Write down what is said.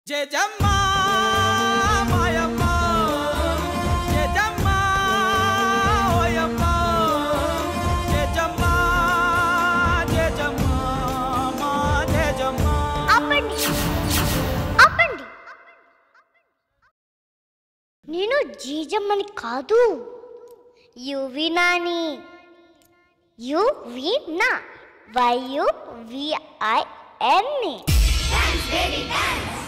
జేజమ్మ మాయమ్మ జేజమ్మ ఓయమ్మ జేజమ్మ జేజమ్మ మా జేజమ్మ ఆపండి ఆపండి. నేను జేజమ్మని కాదు, యువినాని. యువినా YUVIN. Dance baby dance.